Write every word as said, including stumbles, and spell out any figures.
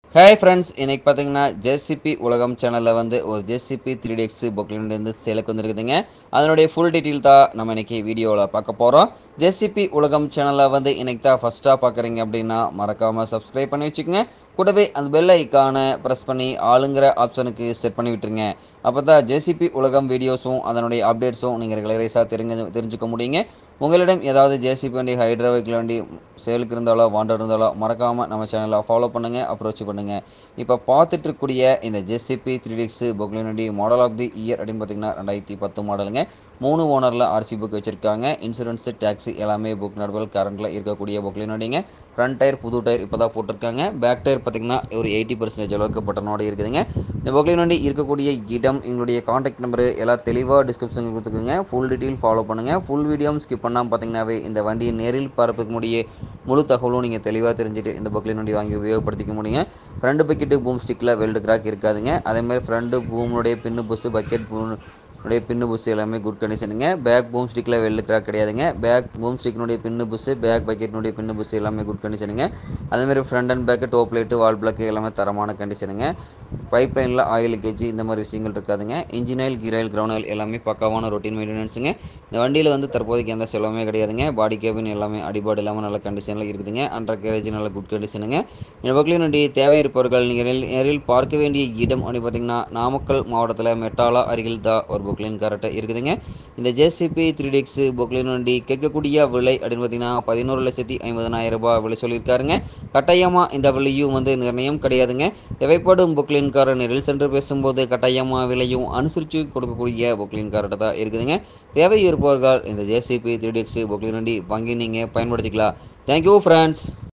Hi friends, இன்னைக்கு பார்த்தீங்கன்னா JCB உலகம் சேனலில் வந்து ஒரு JCB three D X Poclain வந்து சேலுக்கு வந்துருக்குதுங்க. அதனுடைய ஃபுல் டீட்டெயில் தான் நம்ம இன்னைக்கு வீடியோவில் பார்க்க போகிறோம். ஜேசிபி உலகம் சேனலில் வந்து இன்னைக்கு தான் ஃபஸ்ட்டாக பார்க்குறீங்க அப்படின்னா மறக்காமல் சப்ஸ்கிரைப் பண்ணி வச்சுக்கோங்க. கூடவே அந்த பெல் ஐக்கானை ப்ரெஸ் பண்ணி ஆளுங்கிற ஆப்ஷனுக்கு செட் பண்ணி விட்டுருங்க. அப்போ தான் ஜேசிபி உலகம் வீடியோஸும் அதனுடைய அப்டேட்ஸும் நீங்கள் ரெகுலரைஸாக தெரிஞ்சு தெரிஞ்சுக்க முடியுங்க. உங்களிடம் ஏதாவது ஜேசிபி வண்டி, ஹைட்ரா வெஹிக்கிள் வண்டி சேலுக்கு இருந்தாலோ வாண்டட் இருந்தாலோ மறக்காமல் நம்ம சேனலை ஃபாலோ பண்ணுங்கள், அப்ரோச் பண்ணுங்கள். இப்போ பார்த்துட்டு இருக்கக்கூடிய இந்த JCB three D X Poclain வண்டி மாடல் ஆஃப் தி இயர் அப்படின்னு பார்த்தீங்கன்னா ரெண்டாயிரத்தி பத்து மாடலுங்க. மூணு ஓனரில் ஆர்சி புக் வச்சுருக்காங்க. இன்சூரன்ஸு டேக்ஸி எல்லாமே புக் நடுவல் கரண்ட்டில் இருக்கக்கூடிய பொக்லின் வண்டிங்க. ஃப்ரண்ட் டயர் புது டயர் இப்போ தான் போட்டிருக்காங்க. பேக் டயர் பார்த்திங்கன்னா ஒரு எயிட்டி பர்சன்டேஜ் அளவுக்கு பட்டனோடு இருக்குதுங்க. இந்த பொக்லின் வண்டி இருக்கக்கூடிய இடம், எங்களுடைய காண்டாக்ட் நம்பரு எல்லாம் தெளிவாக டிஸ்கிரிப்ஷன் கொடுத்துக்குங்க. ஃபுல் டீட்டெயில் ஃபாலோ பண்ணுங்கள். ஃபுல் வீடியோ ஸ்கிப் பண்ணாமல் பார்த்தீங்கன்னாவே இந்த வண்டியை நேரில் பார்ப்பதுக்கு முடிய முழு தகவலும் நீங்கள் தெளிவாக தெரிஞ்சுட்டு இந்த பொக்லின் வண்டி வாங்கி உபயோகப்படுத்திக்க முடியுங்க. ஃப்ரண்ட் பக்கெட்டு பூம் ஸ்டிக்கில் வெல்டு கிராக் இருக்காதுங்க. அதேமாதிரி ஃப்ரண்ட்டு பூமுடைய பின்னு புஸ்ஸு, பக்கெட் பூம் உடைய பின்னு புஸ் எல்லாமே குட் கண்டிஷனுங்க. பேக் பூம் ஸ்டிக்கில் வெல்டு கிராக் கிடையாதுங்க. பேக் பூம் ஸ்டிக்கினுடைய பின்னு புஸ்ஸு, பேக் பக்கெட்டினுடைய பின்னு புஸ் எல்லாமே குட் கண்டிஷனுங்க. அதேமாதிரி front and back, top light, valve block எல்லாமே தரமான கண்டிஷனுங்க. பைப் லைனில் ஆயில் லீக்கேஜ் இந்த மாதிரி விஷயங்கள் இருக்காதுங்க. Engine oil, gear oil, ground oil எல்லாமே பக்காவான ரொட்டீன் மெயின்டெனன்ஸுங்க. இந்த வண்டியில் வந்து தற்போதைக்கு எந்த செலவுமே கிடையாதுங்க. பாடி கேபின் எல்லாமே அடிபாடு இல்லாமல் நல்ல கண்டிஷனில் இருக்குதுங்க. அண்டர் கேரேஜ் நல்ல குட் கண்டிஷனுங்க. இந்த பொக்லின் வண்டி தேவை இருப்பவர்கள் நீங்கள் நேரில் பார்க்க வேண்டிய இடம் அப்படி பார்த்தீங்கன்னா நாமக்கல் மாவட்டத்தில் மெட்டாலா அருகில் தான் ஒரு பொக்லின் கரெக்டாக இருக்குதுங்க. இந்த JCB three D X Poclain வண்டி கேட்கக்கூடிய விலை அப்படின்னு பார்த்தீங்கன்னா பதினோரு லட்சத்தி ஐம்பதனாயிரம் ரூபாய் விலை சொல்லியிருக்காருங்க. கட்டாயமாக இந்த விலையும் வந்து நிர்ணயம் கிடையாதுங்க. தேவைப்படும் பொக்லின் காரை நேரில் சென்று பேசும்போது கட்டாயமாக விலையும் அனுசரித்து கொடுக்கக்கூடிய பொக்லின் கார்ட்ட தான் இருக்குதுங்க. தேவை இருப்பவர்கள் இந்த JCB three D X Poclain வண்டி வாங்கி நீங்கள் பயன்படுத்திக்கலாம். Thank you friends.